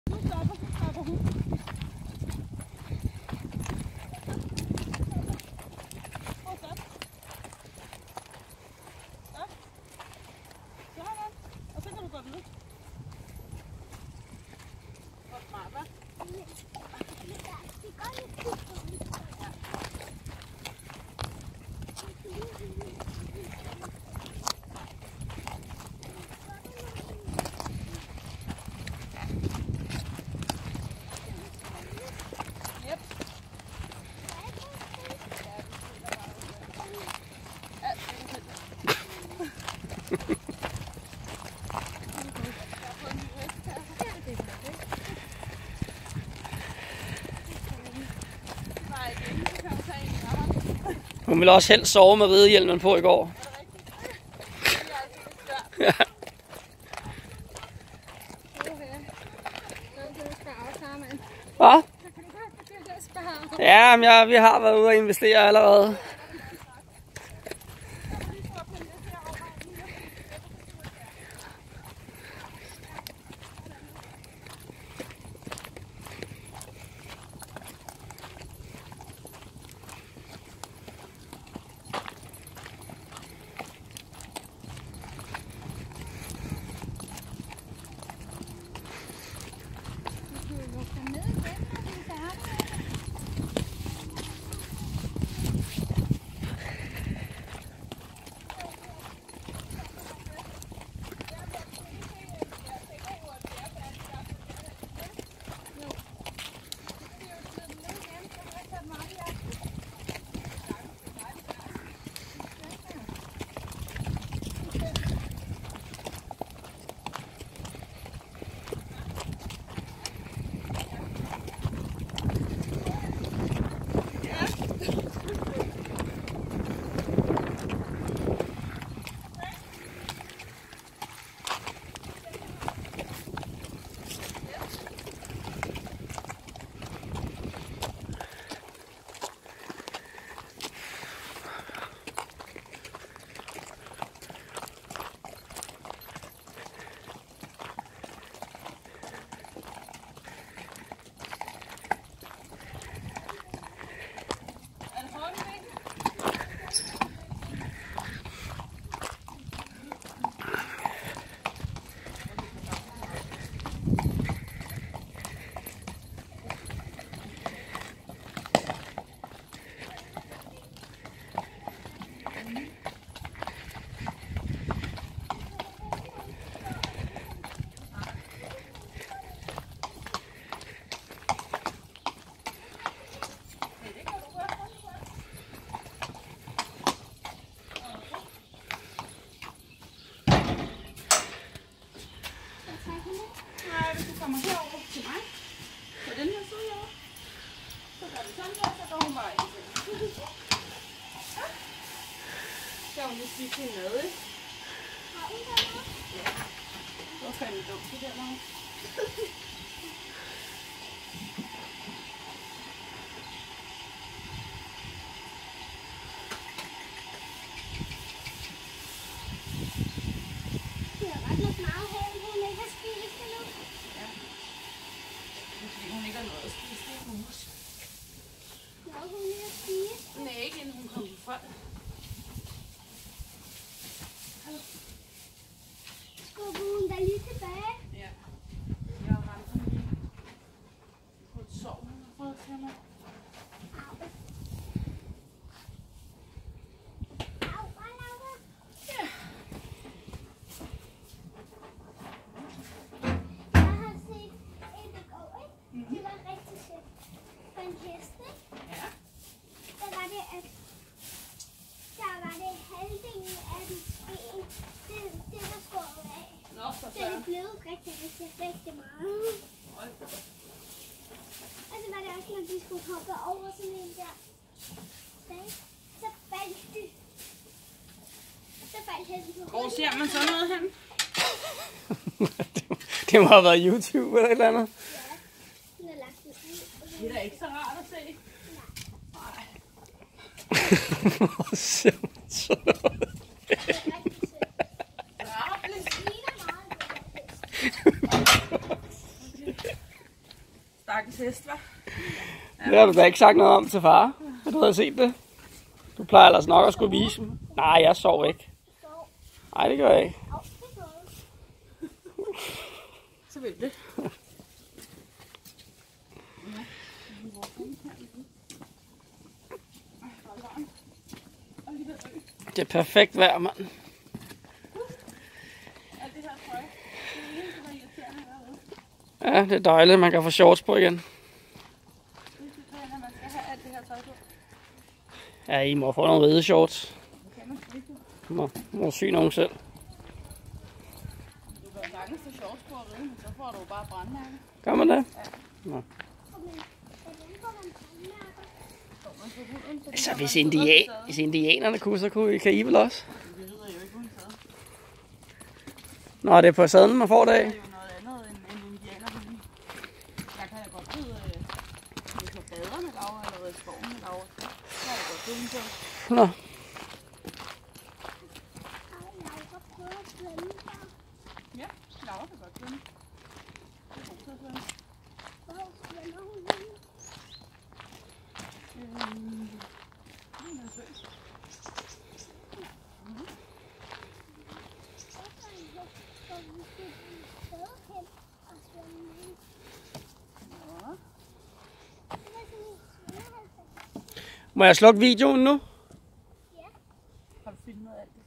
Hun ville også helst sove med ridehjelmen på i går. Ja. Hvad? Ja, men vi har været ude og investere allerede. Kommer herover til mig. På den her side over. Så gør vi sådan her, så går hun bare ind til. Ja. Så hun lige spise sin mad, ikke? Har hun der noget? Ja. Det var fandme dumt, det der noget. Det er ret nok meget her, hun ikke har spist endnu. Fordi hun ikke har noget at spise, det er mus. Nå, hun er at spise. Nej, ikke inden hun kommer fra. Skubber hun da lige tilbage? Ja. Jeg har ramt hende lige på et sår, hun har fået til mig. Au, hvad laver? Ja. Jeg har set en der går, ikke? Det var rigtig sødt. For en hest, ikke? Ja. Der var det, at halvdelen af den ben, det var skåret af. Nå, for Så det blev rigtig meget. Og så var det også, når de skulle hoppe over sådan en der stand, så faldt hesten på hvor ser man sådan noget hen? Det må have været YouTube eller et eller andet. Ja, den er lagt ud. Det er da ikke så rart at se. Nej. Hvor ser man sådan noget? Det er rigtig sødt. Ja, Det ligner meget, det er hest. stakkels hest, hva'? Det har du da ikke sagt noget om til far. Har du havde set det? Du plejer ellers nok at skulle vise dem. Nej, jeg sov ikke. Nej, det gør jeg ikke. Så vil det. Det er perfekt vejr, mand. Alt det her trøje. Det er helt irriterende derude. Ja, det er dejligt, man kan få shorts på igen. Det synes jeg, at man skal have alt det her tøj på. Ja, I må få nogle ride shorts. Det kan man ikke. Må sy nogen selv. Du kan sagtens få shorts på at ride, men så får du bare brandmærker. Gør man det? Ja. Nå. Så Så hvis indianerne kunne, så kan I vel også? Vi rider jo ikke uden sæde. Nå, det er på sadlen, man får det af. Det er jo noget andet end indianerne. Jeg kan da godt ride på baderne laver, eller i skoven laver. Så kan jeg godt ride på. Nå. Ja, Laura kan godt svømme. Det er god til at svømme. Må jeg slukke videoen nu?